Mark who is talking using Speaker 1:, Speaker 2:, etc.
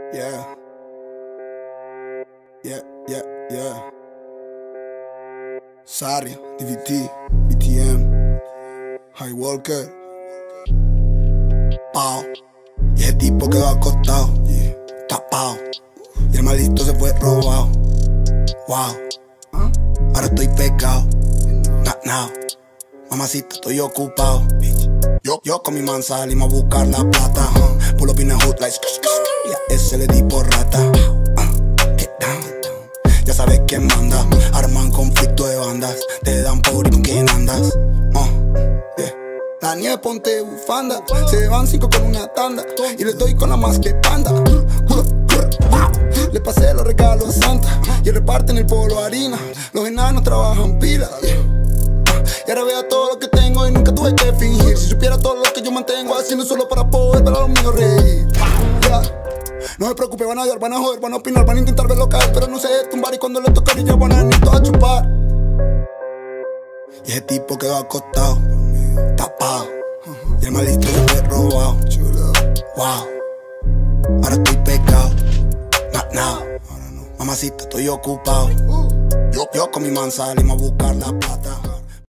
Speaker 1: Yeah. Yeah, yeah, yeah. Saria, DVT, BTM, High Walker, Pau. Y ese tipo quedó acostado, tapado. Y el maldito se fue robado. Wow. Ahora estoy pecado. Now. Mamacita, estoy ocupado. Yo con mi man salimos a buscar la plata. Pull up in the hood like y a ese le di por rata. Get down. Ya sabes quién manda. Arman conflicto de bandas. Te dan por y con quién andas. Yeah. La nieve ponte bufanda. Se van 5 con una tanda. Y le doy con la más que panda. Le pasé los regalos a Santa. Y reparten el polo harina. Los enanos trabajan pila. Y ahora vea todo lo que tengo y nunca tuve que fingir. Si supiera todo lo que yo mantengo haciendo solo para poder ver a los míos reír. Yeah. No me preocupe, van a ayudar, van a joder, van a opinar, van a intentar verlo caer, pero no se tumbar y cuando le toca ya van a venir todos a chupar. Y ese tipo quedó acostado, tapado. Y el maldito se fue robado. Wow. Ahora estoy pecado. Now. Mamacita, estoy ocupado. Yo con mi man salimos a buscar la plata.